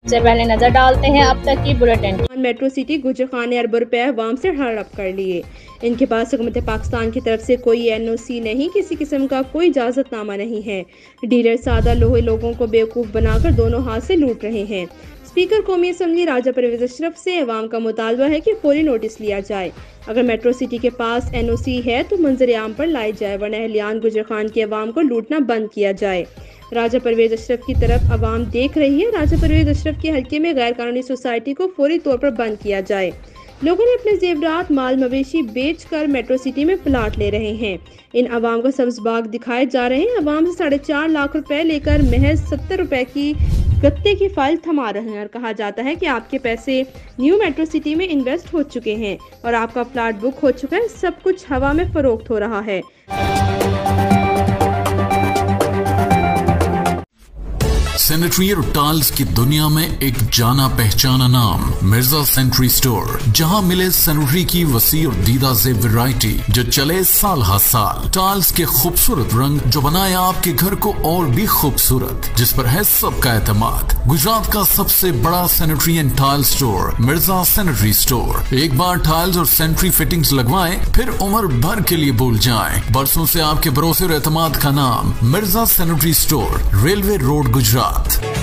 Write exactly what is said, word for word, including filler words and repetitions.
सबसे पहले नजर डालते हैं अब तक की बुलेटिन। मेट्रो सिटी गुजर ने अरबों रुपए अवाम से हड़प कर लिए। इनके पास हुकूमत पाकिस्तान की तरफ से कोई एन ओ सी नहीं, किसी किस्म का कोई इजाजतनामा नहीं है। डीलर सादा लोहे लोगों को बेवकूफ़ बनाकर दोनों हाथ से लूट रहे हैं। स्पीकर कौमी असम्बली राजा परवेज अशरफ से अवाम का मुतालबा है कि फौरी नोटिस लिया जाए। अगर मेट्रो सिटी के पास एन ओ सी है तो मंजर आम पर लाई जाए, वरना अहलियान गुजर खान के अवाम को लूटना बंद किया जाए। राजा परवेज अशरफ की तरफ अवाम देख रही है। राजा परवेज अशरफ के हल्के में गैर कानूनी सोसाइटी को फौरी तौर पर बंद किया जाए। लोगों ने अपने जेवरात माल मवेशी बेच कर मेट्रो सिटी में प्लाट ले रहे हैं। इन अवाम को सब्ज बाग दिखाए जा रहे हैं। अवाम से साढ़े चार लाख रुपए लेकर महज सत्तर रुपए की गत्ते की फाइल थमा रहे हैं और कहा जाता है कि आपके पैसे न्यू मेट्रो सिटी में इन्वेस्ट हो चुके हैं और आपका प्लाट बुक हो चुका है। सब कुछ हवा में फरोख्त हो रहा है। सैनिटरी और टाइल्स की दुनिया में एक जाना पहचाना नाम मिर्जा सैनिटरी स्टोर, जहां मिले सैनिटरी की वसी और दीदा से वैरायटी जो चले साल हर साल। टाइल्स के खूबसूरत रंग जो बनाए आपके घर को और भी खूबसूरत, जिस पर है सबका एतमाद। गुजरात का सबसे बड़ा sanitary and tile store Mirza sanitary store. एक बार टाइल्स और सैनिटरी फिटिंग्स लगवाएं, फिर उम्र भर के लिए भूल जाएं। बरसों से आपके भरोसे और एतमाद का नाम Mirza sanitary store, railway road, Gujarat.